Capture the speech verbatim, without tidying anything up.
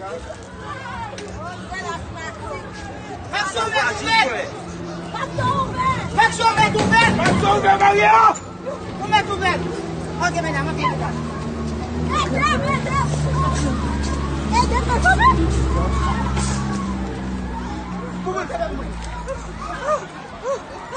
Maxo ouvert, ouvert! Maxo ouvert, ouvert! Maxo ouvert, Maria! Ouvert, ouvert! Ok, madame, ok, madame. Aide, aide, aide! Aide, aide, Vous me faites